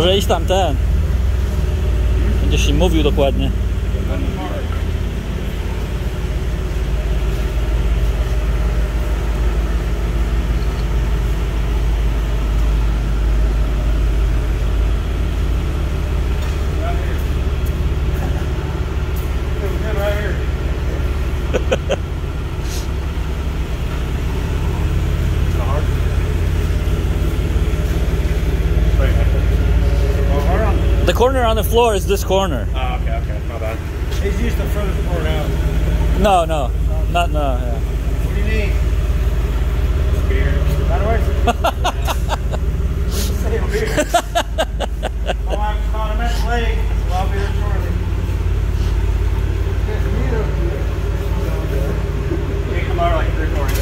Może iść tam ten. Będziesz im mówił dokładnie. The corner on the floor is this corner. Oh, okay, my bad. He's used the furthest part out. No, yeah. What do you need? Beer. By the way, say beer. My wife's caught him at the lake, so I'll be there shortly. He come out like 3 more.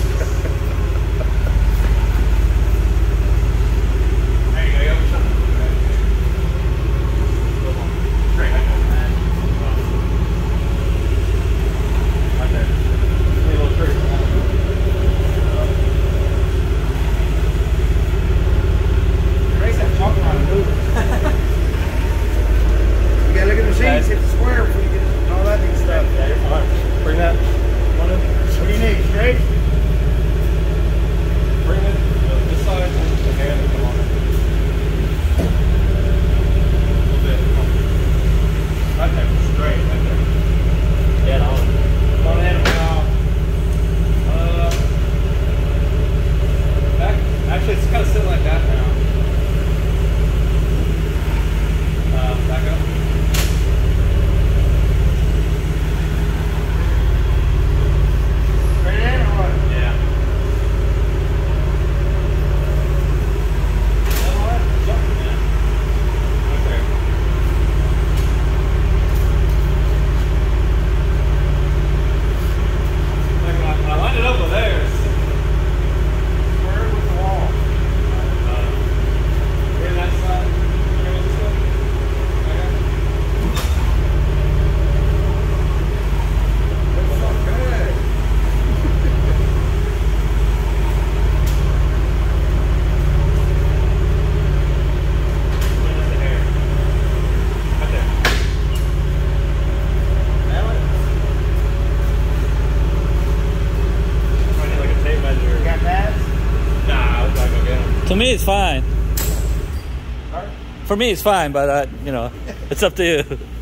Hit the square before you get all that neat stuff. Yeah, you're fine. Bring that. What do you need? Straight? Bring it this side and the hand and come on. A little bit. Right there. Straight. Right there. Dead on. Come on in now. Actually, it's kind of sitting like that now. Back up. To me, it's fine. For me, it's fine, but you know, it's up to you.